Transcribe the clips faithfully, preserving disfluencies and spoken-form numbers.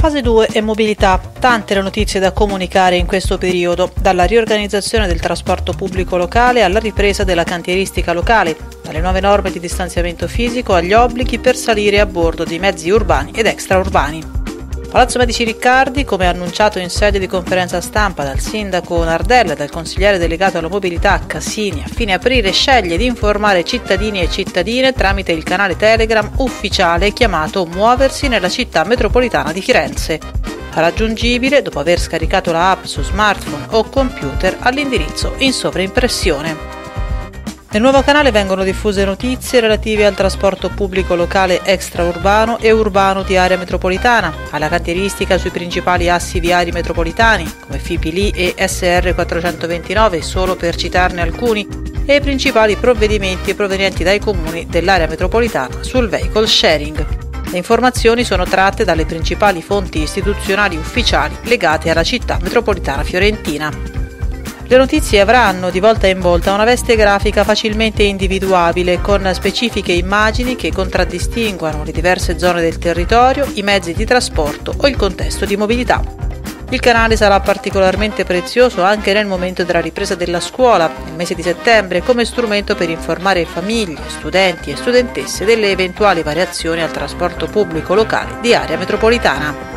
Fase due e mobilità. Tante le notizie da comunicare in questo periodo, dalla riorganizzazione del trasporto pubblico locale alla ripresa della cantieristica locale, dalle nuove norme di distanziamento fisico agli obblighi per salire a bordo di mezzi urbani ed extraurbani. Palazzo Medici Riccardi, come annunciato in sede di conferenza stampa dal sindaco Nardella e dal consigliere delegato alla mobilità Cassini, a fine aprile sceglie di informare cittadini e cittadine tramite il canale Telegram ufficiale chiamato Muoversi nella città metropolitana di Firenze, raggiungibile dopo aver scaricato la app su smartphone o computer all'indirizzo in sovraimpressione. Nel nuovo canale vengono diffuse notizie relative al trasporto pubblico locale extraurbano e urbano di area metropolitana, alla cantieristica sui principali assi viari metropolitani, come F I P I L I e S R quattrocentoventinove, solo per citarne alcuni, e i principali provvedimenti provenienti dai comuni dell'area metropolitana sul vehicle sharing. Le informazioni sono tratte dalle principali fonti istituzionali ufficiali legate alla città metropolitana fiorentina. Le notizie avranno di volta in volta una veste grafica facilmente individuabile, con specifiche immagini che contraddistinguano le diverse zone del territorio, i mezzi di trasporto o il contesto di mobilità. Il canale sarà particolarmente prezioso anche nel momento della ripresa della scuola, nel mese di settembre, come strumento per informare famiglie, studenti e studentesse delle eventuali variazioni al trasporto pubblico locale di area metropolitana.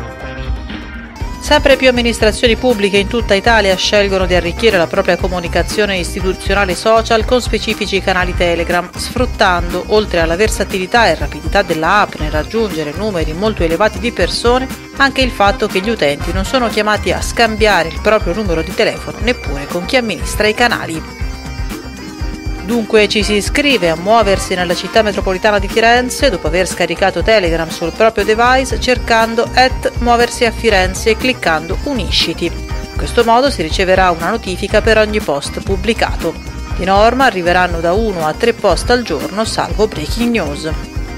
Sempre più amministrazioni pubbliche in tutta Italia scelgono di arricchire la propria comunicazione istituzionale social con specifici canali Telegram, sfruttando, oltre alla versatilità e rapidità della app nel raggiungere numeri molto elevati di persone, anche il fatto che gli utenti non sono chiamati a scambiare il proprio numero di telefono neppure con chi amministra i canali. Dunque ci si iscrive a Muoversi nella città metropolitana di Firenze dopo aver scaricato Telegram sul proprio device cercando at Muoversi a Firenze e cliccando Unisciti. In questo modo si riceverà una notifica per ogni post pubblicato. Di norma arriveranno da uno a tre post al giorno, salvo breaking news.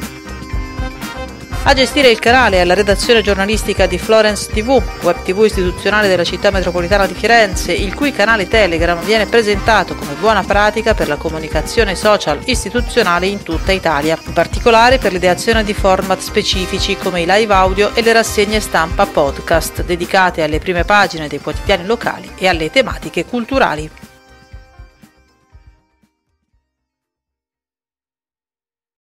A gestire il canale è la redazione giornalistica di Florence tivù, web tivù istituzionale della città metropolitana di Firenze, il cui canale Telegram viene presentato come buona pratica per la comunicazione social istituzionale in tutta Italia, in particolare per l'ideazione di format specifici come i live audio e le rassegne stampa podcast dedicate alle prime pagine dei quotidiani locali e alle tematiche culturali.